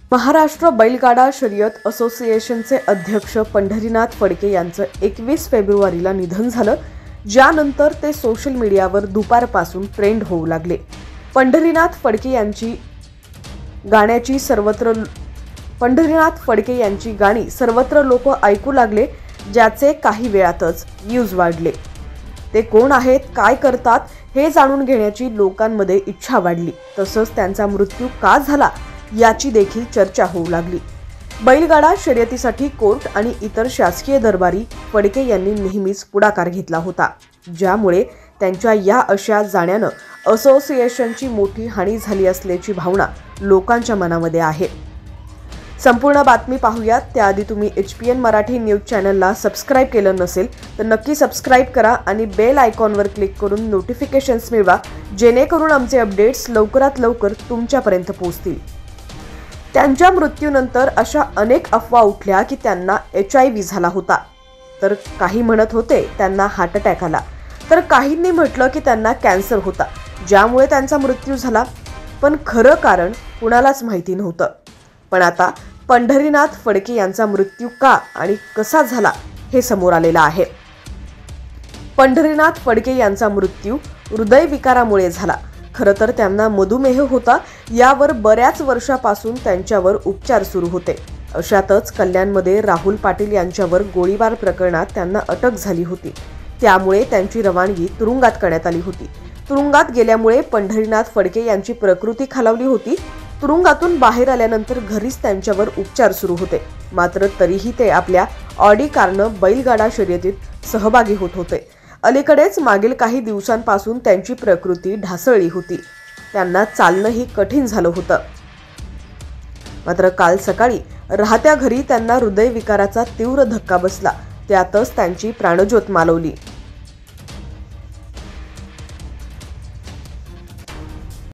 महाराष्ट्र बैलगाडा शर्यत असोसिएशनचे अध्यक्ष पंढरीनाथ फडके यांचं 21 फेब्रुवारीला निधन झालं, ज्यानंतर ते सोशल मीडियावर दुपारपासून ट्रेंड होऊ लागले। पंढरीनाथ फडके यांची गाणी सर्वत्र लोक ऐकू लागले, ज्याचे काही वेळातच व्ह्यूज वाढले। ते कोण आहेत, काय करतात हे जाणून घेण्याची लोकांमध्ये इच्छा वाढली। तसंच त्यांचा मृत्यू का झाला याची देखील चर्चा होऊ लागली। बैलगाडा शर्यतीसाठी कोर्ट आणि इतर शासकीय दरबारी फडके यांनी नेहमीच पुढाकार घेतला होता, ज्यामुळे त्यांच्या या अशा जाण्यानं असोसिएशनची मोठी हानी झाली असल्याची भावना लोकांच्या मनामध्ये आहे। संपूर्ण बातमी पाहूयात त्याआधी तुम्ही HPN मराठी न्यूज चॅनलला सबस्क्राइब केलं नसेल तर नक्की सबस्क्राइब करा आणि बेल आयकॉनवर क्लिक करून नोटिफिकेशन्स मिळवा, जेणेकरून आमचे अपडेट्स लवकरात लवकर तुमच्यापर्यंत पोहोचतील। त्यांच्या मृत्यूनंतर अशा अनेक अफवा उठल्या की त्यांना HIV झाला होता, तर काही म्हणत होते त्यांना हार्ट अटॅक आला, तर काहींनी म्हटलं की त्यांना कॅन्सर होता, ज्यामुळे त्यांचा मृत्यू झाला। पण खरं कारण कुणालाच माहिती नव्हतं। पण आता पंढरीनाथ फडके यांचा मृत्यू का आणि कसा झाला हे समोर आलेलं आहे। पंढरीनाथ फडके यांचा मृत्यू हृदयविकारामुळे झाला। खरं तर त्यांना मधुमेह होता, यावर बऱ्याच वर्षापासून त्यांच्यावर उपचार सुरू होते। अशातच कल्याणमध्ये राहुल पाटील यांच्यावर गोळीबार प्रकरणात त्यांना अटक झाली होती, त्यामुळे त्यांची रवानगी तुरुंगात करण्यात आली होती। तुरुंगात गेल्यामुळे पंढरीनाथ फडके यांची प्रकृती खालावली होती। तुरुंगातून बाहेर आल्यानंतर घरीच त्यांच्यावर उपचार सुरू होते, मात्र तरीही ते आपल्या ऑडी कारनं बैलगाडा शर्यतीत सहभागी होत होते। अलीकडेच मागील काही दिवसांपासून त्यांची प्रकृती ढासळली होती, त्यांना चालणंही कठीण झालं होतं। मात्र काल सकाळी राहत्या घरी त्यांना हृदयविकाराचा तीव्र धक्का बसला, त्यातच त्यांची प्राणज्योत मालवली।